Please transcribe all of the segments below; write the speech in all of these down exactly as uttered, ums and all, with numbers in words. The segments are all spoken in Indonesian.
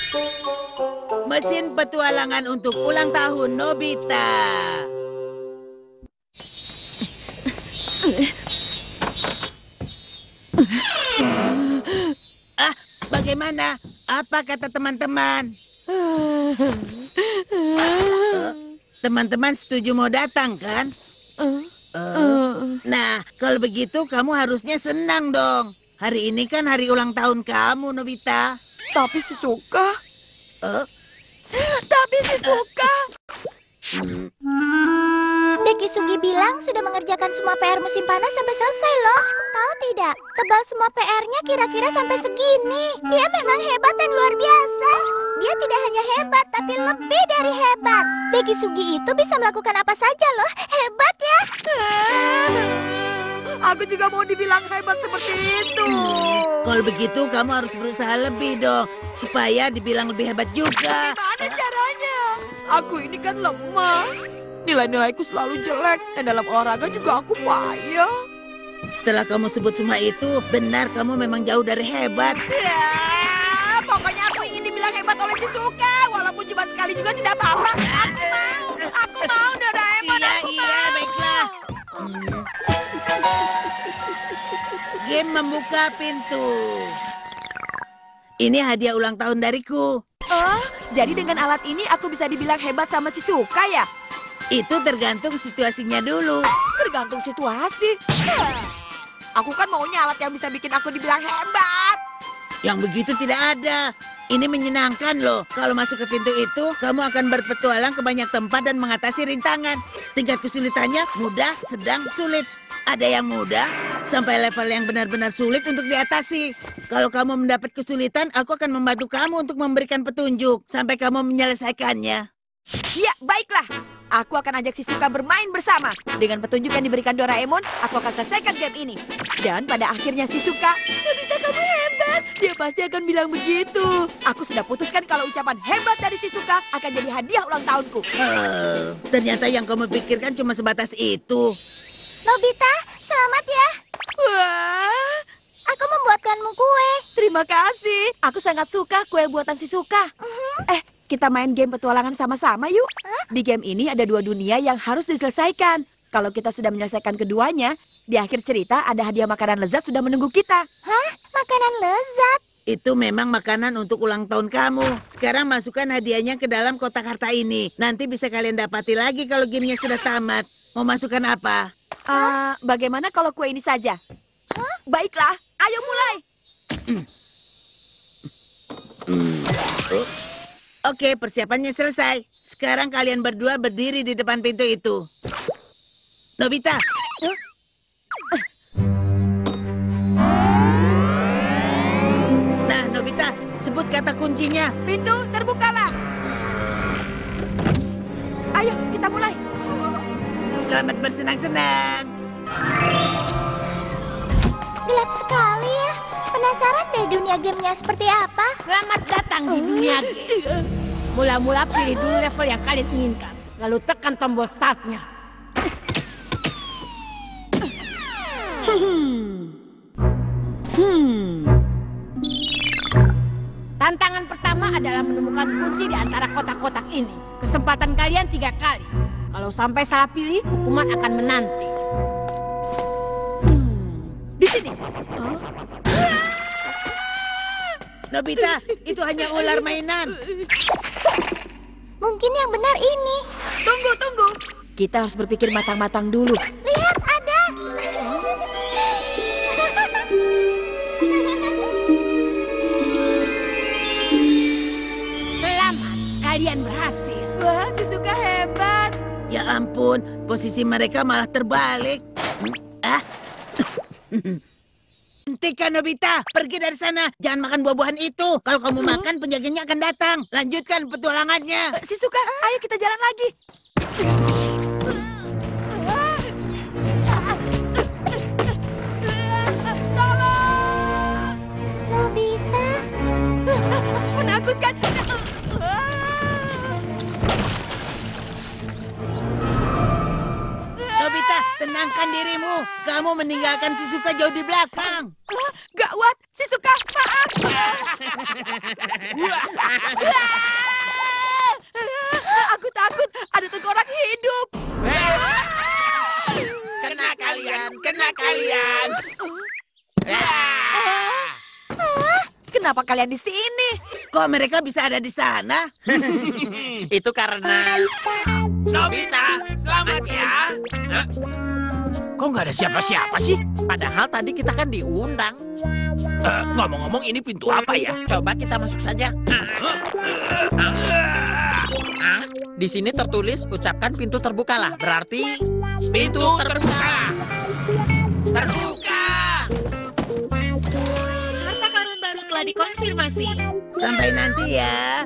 Mesin petualangan untuk ulang tahun Nobita. Ah, bagaimana? Apa kata teman-teman? Teman-teman setuju mau datang, kan? Uh, nah, kalau begitu kamu harusnya senang dong. Hari ini kan hari ulang tahun kamu, Nobita. Tapi Shizuka. Uh, Tapi Shizuka. hmm. Deki Sugi bilang sudah mengerjakan semua P R musim panas sampai selesai loh. Tahu tidak? Tebal semua P R-nya kira-kira sampai segini. Dia memang hebat dan luar biasa. Dia tidak hanya hebat, tapi lebih dari hebat. Deki Sugi itu bisa melakukan apa saja loh. Hebat ya. Aku juga mau dibilang hebat seperti itu. Kalau begitu kamu harus berusaha lebih dong, supaya dibilang lebih hebat juga. Bagaimana caranya? Aku ini kan lemah. Nilai-nilaiku selalu jelek, dan dalam olahraga juga aku payah. Setelah kamu sebut semua itu, benar kamu memang jauh dari hebat. Ya, pokoknya aku ingin dibilang hebat oleh Shizuka. Walaupun cuma sekali juga tidak apa-apa. Aku mau, aku mau Doraemon, Iya, aku iya, mau. baiklah. Hmm. Game membuka pintu. Ini hadiah ulang tahun dariku. Oh, jadi dengan alat ini aku bisa dibilang hebat sama Shizuka ya? Itu tergantung situasinya dulu. Tergantung situasi. Aku kan maunya alat yang bisa bikin aku dibilang hebat. Yang begitu tidak ada. Ini menyenangkan loh. Kalau masuk ke pintu itu, kamu akan berpetualang ke banyak tempat dan mengatasi rintangan. Tingkat kesulitannya mudah, sedang, sulit. Ada yang mudah, sampai level yang benar-benar sulit untuk diatasi. Kalau kamu mendapat kesulitan, aku akan membantu kamu untuk memberikan petunjuk. Sampai kamu menyelesaikannya. Ya, baiklah. Aku akan ajak Shizuka bermain bersama. Dengan petunjuk yang diberikan Doraemon, aku akan selesaikan game ini. Dan pada akhirnya Shizuka, Nobita kamu hebat. Dia pasti akan bilang begitu. Aku sudah putuskan kalau ucapan hebat dari Shizuka akan jadi hadiah ulang tahunku. Oh, ternyata yang kamu pikirkan cuma sebatas itu. Nobita, selamat ya. Wah, Aku membuatkanmu kue. terima kasih. Aku sangat suka kue buatan Shizuka. Mhm. Eh, kita main game petualangan sama-sama yuk. Hah? Di game ini ada dua dunia yang harus diselesaikan. Kalau kita sudah menyelesaikan keduanya, di akhir cerita ada hadiah makanan lezat sudah menunggu kita. Hah? Makanan lezat? Itu memang makanan untuk ulang tahun kamu. Sekarang masukkan hadiahnya ke dalam kotak harta ini. Nanti bisa kalian dapati lagi kalau gamenya sudah tamat. Mau masukkan apa? Ah, bagaimana kalau kue ini saja? Hah? Baiklah, ayo mulai. Hmm. Oh. Oke, persiapannya selesai. Sekarang kalian berdua berdiri di depan pintu itu. Nobita. Huh? Nah, Nobita, sebut kata kuncinya. Pintu terbukalah. Ayo, kita mulai. Selamat bersenang-senang. Gelap sekali ya. Penasaran deh dunia gamenya seperti apa? Selamat datang di dunia game. Mula-mula pilih dulu level yang kalian inginkan. Lalu tekan tombol startnya. Hmm. Hmm. Tantangan pertama adalah menemukan kunci di antara kotak-kotak ini. Kesempatan kalian tiga kali. Kalau sampai salah pilih, hukuman akan menanti. Hmm. Di sini. Oh. Nobita, itu hanya ular mainan. Mungkin yang benar ini. Tunggu, tunggu. Kita harus berpikir matang-matang dulu. Lihat, ada. Selamat, kalian berhasil. Wah, Shizuka hebat. Ya ampun, posisi mereka malah terbalik. Ah. Hentikan Nobita, pergi dari sana. Jangan makan buah-buahan itu. Kalau kamu makan, penjaganya akan datang. Lanjutkan petualangannya. Eh, Shizuka, ayo kita jalan lagi. Tolong! Nobita. Menakutkan. Nobita, tenangkan dirimu. Kamu meninggalkan Shizuka jauh di belakang. Gawat, Shizuka, maaf. Kenapa kalian di sini? Kok mereka bisa ada di sana? Itu karena... Nobita, selamat ya. Hah? Kok nggak ada siapa-siapa sih? Padahal tadi kita kan diundang. Eh, ngomong-ngomong ini pintu apa ya? Coba kita masuk saja. Ah, di sini tertulis ucapkan pintu terbukalah. Berarti pintu terbuka. Terbuka. Harta karun baru telah dikonfirmasi. Sampai nanti ya.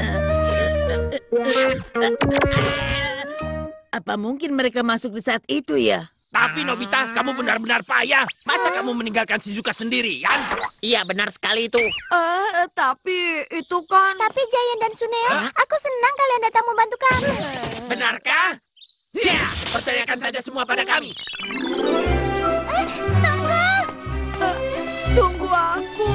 Apa mungkin mereka masuk di saat itu ya? Tapi Nobita, kamu benar-benar payah. Masa kamu meninggalkan Shizuka sendirian? Iya, benar sekali itu. Eh, tapi itu kan... Tapi Giant dan Suneo, Hah? aku senang kalian datang membantu kami. Benarkah? Ya, percayakan saja semua pada kami. Eh, tunggu. Eh, tunggu aku.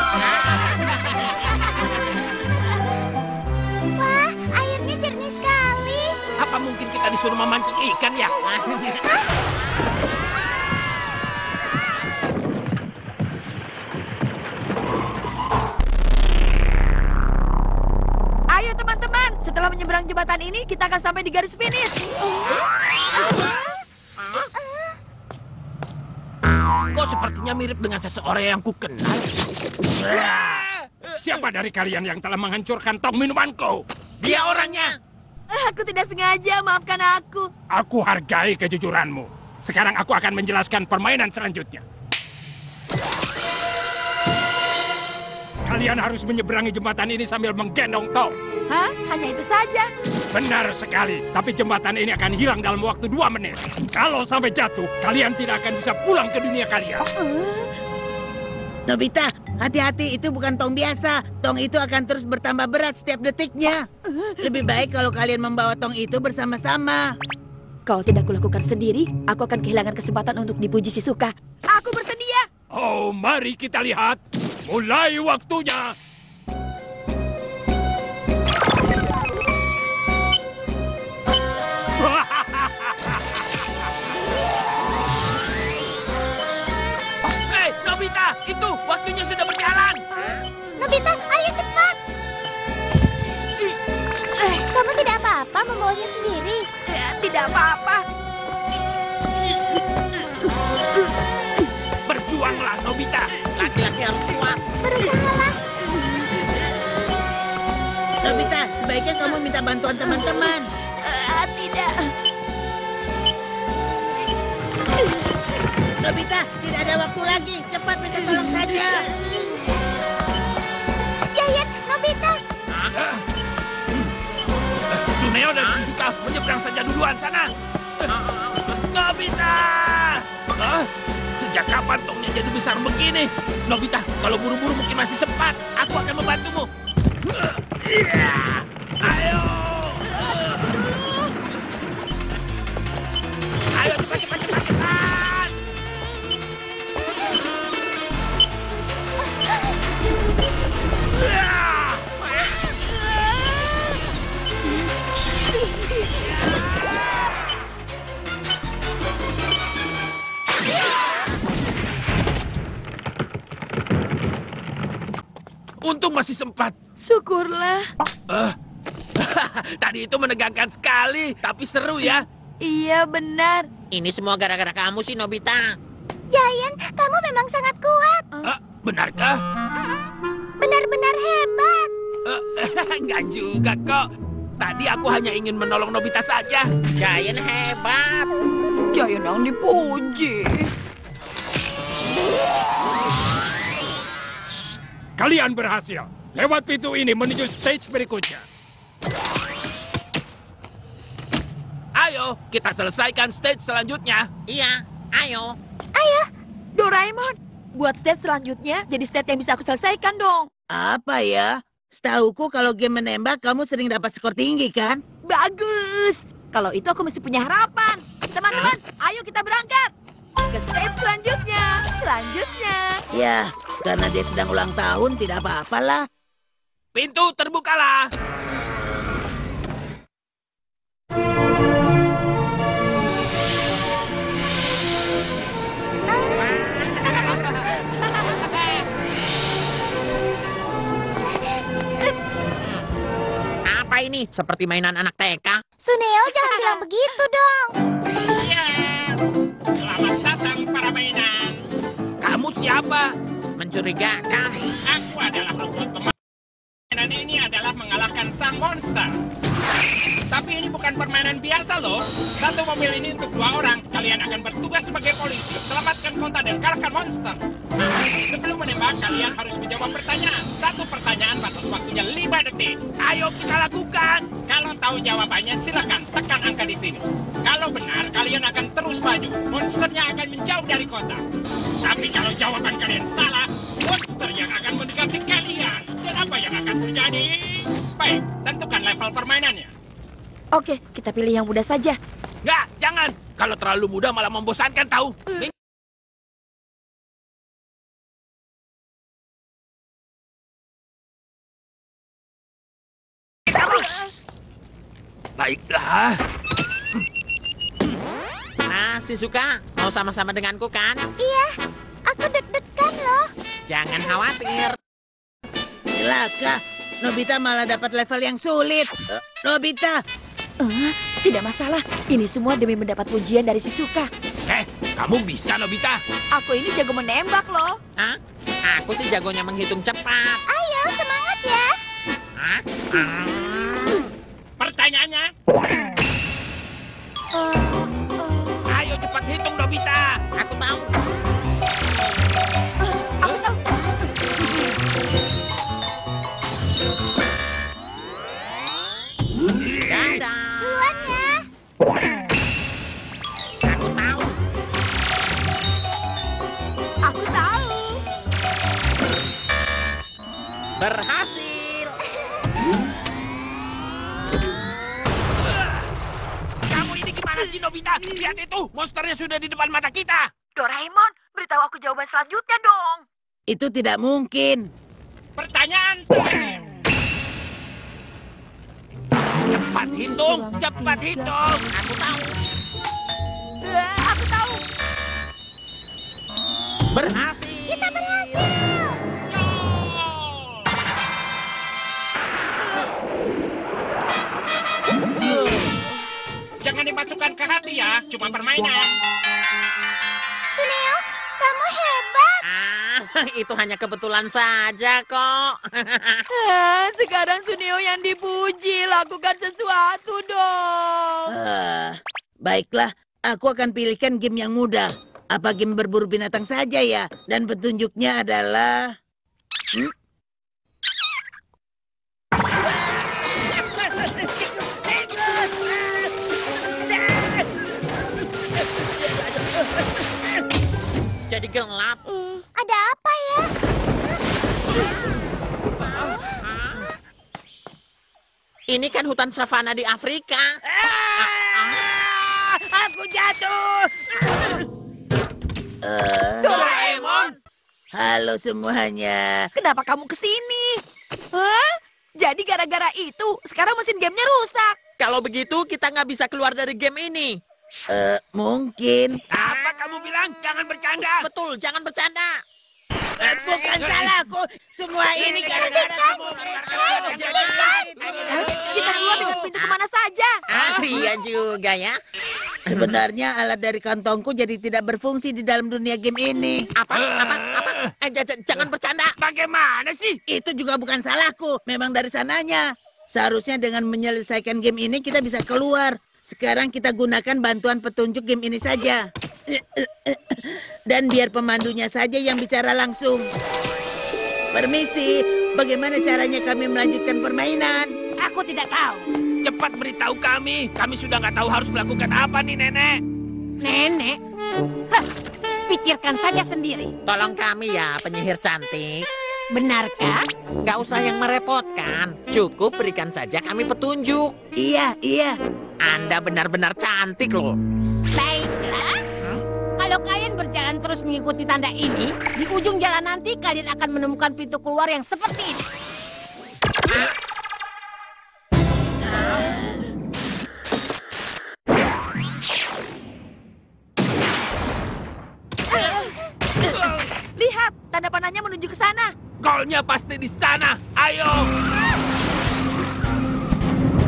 Wah, airnya jernih sekali. Apa mungkin kita disuruh memancing ikan ya? Ayo teman-teman, setelah menyeberang jembatan ini, kita akan sampai di garis finish. Kok sepertinya mirip dengan seseorang yang ku kenal? Siapa dari kalian yang telah menghancurkan tong minumanku? Dia orangnya. Aku tidak sengaja, maafkan aku. Aku hargai kejujuranmu. Sekarang aku akan menjelaskan permainan selanjutnya. Kalian harus menyeberangi jembatan ini sambil menggendong tong. Hah? Hanya itu saja? Benar sekali, tapi jembatan ini akan hilang dalam waktu dua menit. Kalau sampai jatuh, kalian tidak akan bisa pulang ke dunia kalian. Nobita, hati-hati, itu bukan tong biasa. Tong itu akan terus bertambah berat setiap detiknya. Lebih baik kalau kalian membawa tong itu bersama-sama. Kalau tidak kulakukan sendiri, aku akan kehilangan kesempatan untuk dipuji Shizuka. Aku bersedia. Oh, mari kita lihat. Mulai waktunya. Hei, Nobita, itu waktunya sudah berjalan. Nobita, ayo cepat. Kamu tidak apa-apa membawanya sendiri. Ya, tidak apa-apa. Berjuanglah, Nobita. Laki-laki harus kuat. Berusahalah. Nobita, sebaiknya kamu minta bantuan teman-teman. Eh, tidak. Nobita, tidak ada waktu lagi. Cepat minta tolong saja. Giant, Nobita. Ah. Suneo dan Shizuka menyeberang saja duluan sana. Nobita! Hah? Sejak kapan tongnya jadi besar begini? Nobita, kalau buru-buru mungkin masih sempat. Aku akan membantumu. Iya. Ayo. Ayo cepat, cepat, cepat, cepat. Iya. Untung masih sempat. Syukurlah. Eh, tadi itu menegangkan sekali, tapi seru ya. Iya, benar. Ini semua gara-gara kamu sih, Nobita. Giant, kamu memang sangat kuat. Eh, benarkah? Benar-benar hebat. Eh, enggak juga kok. Tadi aku hanya ingin menolong Nobita saja. Giant hebat. Giant yang dipuji. Kalian berhasil. Lewat pintu ini menuju stage berikutnya. Ayo, kita selesaikan stage selanjutnya. Iya, ayo. Ayo. Doraemon, buat stage selanjutnya jadi stage yang bisa aku selesaikan dong. Apa ya? Setahuku kalau game menembak kamu sering dapat skor tinggi kan? Bagus. Kalau itu aku mesti punya harapan. Teman-teman, ayo kita berangkat. Ke stage selanjutnya. Selanjutnya. Ya, karena dia sedang ulang tahun tidak apa-apalah. Pintu terbukalah. apa ini? Seperti mainan anak T K. Suneo, jangan bilang begitu dong. Iya. Selamat datang para mainan. Kamu siapa? Mencurigakan. Aku adalah robot permainan ini adalah mengalahkan sang monster. Tapi ini bukan permainan biasa loh. Satu mobil ini untuk dua orang. Kalian akan bertugas sebagai polisi. Selamatkan kota dan kalahkan monster. Sebelum menembak, kalian harus menjawab pertanyaan. Satu pertanyaan batas waktunya lima detik. Ayo kita lakukan. Kalau tahu jawabannya, silakan tekan angka di sini. Kalau benar, kalian akan terus maju. Monsternya akan menjauh dari kota. Tapi kalau jawaban kalian salah, monster yang akan mendekati kalian. Dan apa yang akan terjadi? Baik, tentukan level permainannya. Oke, kita pilih yang mudah saja. Nggak, jangan. Kalau terlalu mudah malah membosankan tahu. Baiklah. Nah, Shizuka, mau sama-sama denganku kan? Iya, aku deg-degan loh. Jangan khawatir. Celaka, Nobita malah dapat level yang sulit. Eh, Nobita, Eh, tidak masalah. Ini semua demi mendapat pujian dari Shizuka. Eh, kamu bisa, Nobita. Aku ini jago menembak loh. Hah? Aku sih jagonya menghitung cepat. Ayo, semangat ya. Hah? Ah. Pertanyaannya, Eh, eh, ayo cepat hitung, Nobita. Aku tahu. eh, aku tahu. Dadah. Duluan ya. Aku tahu. Aku tahu. Berhasil. Kamu ini gimana sih, Nobita? Lihat itu, monsternya sudah di depan mata kita. Doraemon, beritahu aku jawaban selanjutnya dong. itu tidak mungkin. Pertanyaan terakhir. Cepat hitung, cepat hitung. Aku tahu. Eh, aku tahu. Berhasil. Kita berhasil. Jangan dimasukkan ke hati ya, cuma permainan. Suneo, kamu hebat. Ah, itu hanya kebetulan saja kok. Eh, sekarang Suneo yang dipuji. Lakukan sesuatu dong. Ah, baiklah, aku akan pilihkan game yang mudah. Apa game berburu binatang saja ya? Dan petunjuknya adalah... Hmm? Jadi gelap. Hmm, ada apa ya? Ah. Ini kan hutan savana di Afrika. Ah, aku jatuh. Eh, Doraemon, halo semuanya. kenapa kamu kesini? Hah? Jadi gara-gara itu, sekarang mesin gamenya rusak. Kalau begitu kita nggak bisa keluar dari game ini. Eh, mungkin. Apa kamu bilang? Jangan bercanda. Betul, jangan bercanda. Eh, bukan salahku. Semua ini gara-gara kamu. Hah? Kita keluar dengan pintu kemana saja. Ah, iya juga ya. Sebenarnya alat dari kantongku jadi tidak berfungsi di dalam dunia game ini. Apa? Apa? Apa? Eh, j- j- jangan bercanda. Bagaimana sih? Itu juga bukan salahku. Memang dari sananya. Seharusnya dengan menyelesaikan game ini kita bisa keluar. Sekarang kita gunakan bantuan petunjuk game ini saja. Dan biar pemandunya saja yang bicara langsung. Permisi, bagaimana caranya kami melanjutkan permainan? Aku tidak tahu. Cepat beritahu kami. Kami sudah nggak tahu harus melakukan apa nih, Nenek. Nenek? Hah, pikirkan saja sendiri. Tolong kami ya, penyihir cantik. Benarkah? Nggak usah yang merepotkan. Cukup berikan saja kami petunjuk. Iya, iya. Anda benar-benar cantik loh. Baiklah. Kalau kalian berjalan terus mengikuti tanda ini, di ujung jalan nanti kalian akan menemukan pintu keluar yang seperti ini. Lihat, tanda panahnya menuju ke sana. Golnya pasti di sana. Ayo.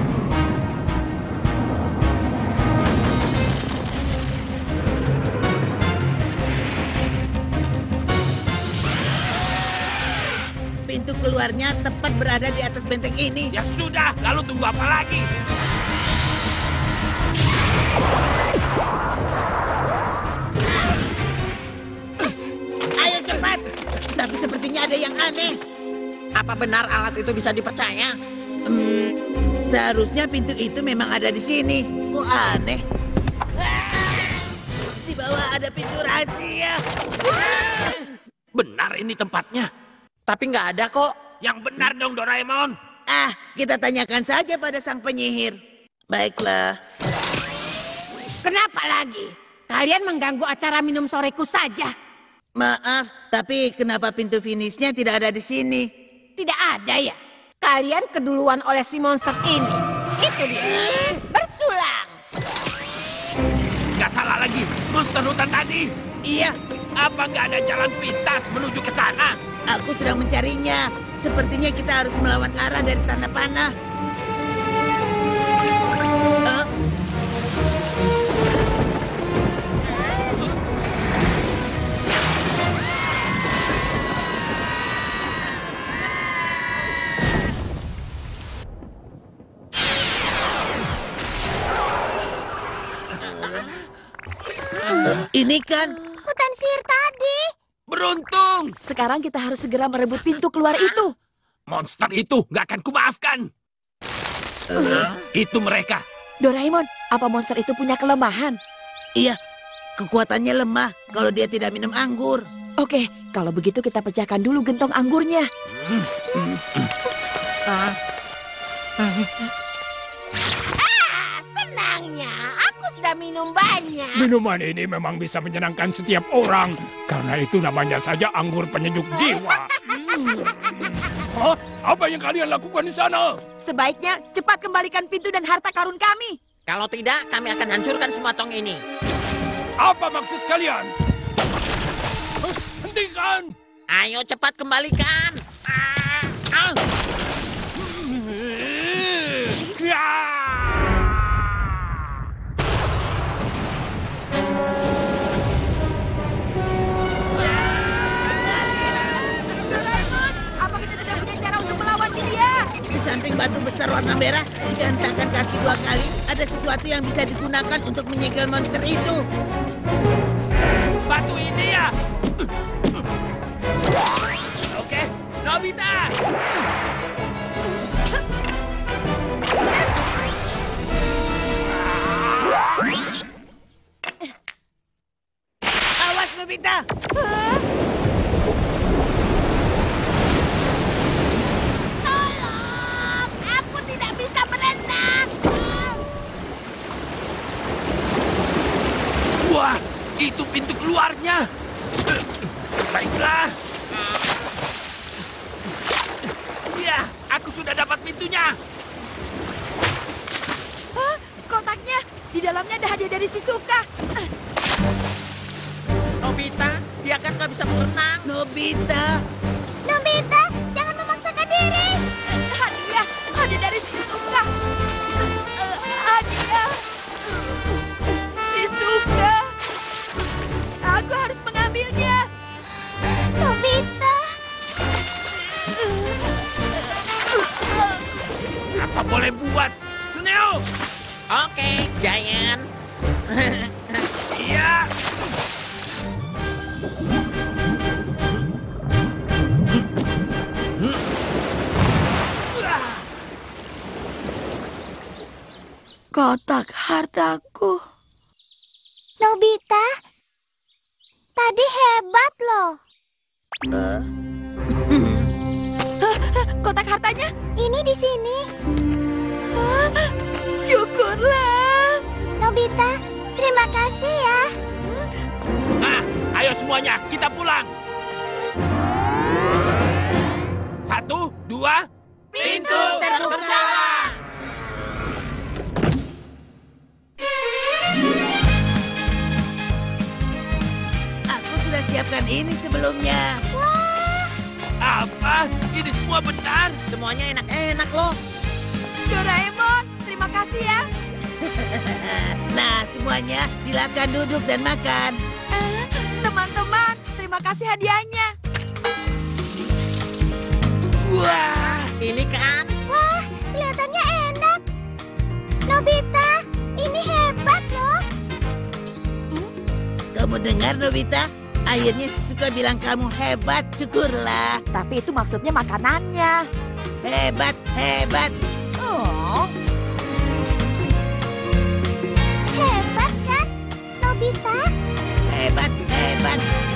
pintu keluarnya tepat berada di atas benteng ini. Ya sudah, lalu tunggu apa lagi? Ayo cepat. Tapi sepertinya ada yang aneh. Apa benar alat itu bisa dipercaya? Hmm, seharusnya pintu itu memang ada di sini. Kok aneh? Ah, di bawah ada pintu rahasia. Ah. Benar ini tempatnya. Tapi nggak ada kok. Yang benar dong, Doraemon. Ah, kita tanyakan saja pada sang penyihir. Baiklah. Kenapa lagi? Kalian mengganggu acara minum soreku saja. Maaf, tapi kenapa pintu finishnya tidak ada di sini? Tidak ada ya? Kalian keduluan oleh si monster ini. Itu dia. Bersulang. Nggak salah lagi, monster hutan tadi. Iya, Apa nggak ada jalan pintas menuju ke sana? aku sedang mencarinya. Sepertinya kita harus melawan arah dari tanah panah. Eh, Ini kan Hutan sihir tadi. Beruntung. Sekarang kita harus segera merebut pintu keluar itu. Monster itu nggak akan kumaafkan. Itu mereka. Doraemon, apa monster itu punya kelemahan? iya, kekuatannya lemah kalau dia tidak minum anggur. Oke, kalau begitu kita pecahkan dulu gentong anggurnya. Ah, senangnya. Aku sudah minum banyak. Minuman ini memang bisa menyenangkan setiap orang. Karena itu namanya saja anggur penyejuk jiwa. Hah? Apa yang kalian lakukan di sana? Sebaiknya cepat kembalikan pintu dan harta karun kami. Kalau tidak, kami akan hancurkan semua tong ini. Apa maksud kalian? Huh, hentikan! Ayo cepat kembalikan. Ah, ah. Ya! Doraemon, apa kita tidak punya cara untuk melawan dia? Di samping batu besar warna merah, jika hentakan kaki dua kali, ada sesuatu yang bisa digunakan untuk menyegel monster itu. Batu ini ya! Oke, Nobita! Awas, Nobita! Tolong, aku tidak bisa berenang. Wah, itu pintu keluarnya. Baiklah. Ya, aku sudah dapat pintunya. Hah? Kotaknya, di dalamnya ada hadiah dari Shizuka. Nobita, dia kan nggak bisa berenang. Nobita! Nobita, jangan memaksakan diri. Hadiah, hadiah dari Shizuka. Eh, Hadiah. Shizuka. Aku harus mengambilnya. Nobita. Apa boleh buat? Neo! Oke, Giant. Iya. Kotak hartaku. Nobita. Tadi hebat loh. Hah? Kotak hartanya? Ini di sini. Hah? Syukurlah. Nobita, terima kasih ya. Nah, ayo semuanya, kita pulang. Satu, dua, pintu terbuka. Aku sudah siapkan ini sebelumnya. Apa? Ini semua benar? Semuanya enak-enak loh. Doraemon, terima kasih ya. Nah, semuanya silakan duduk dan makan. Eh, Teman-teman, terima kasih hadiahnya. dengar, Nobita? Akhirnya Shizuka bilang kamu hebat, syukurlah. Tapi itu maksudnya makanannya. Hebat, hebat. Oh, Hebat kan, Nobita? Hebat, hebat.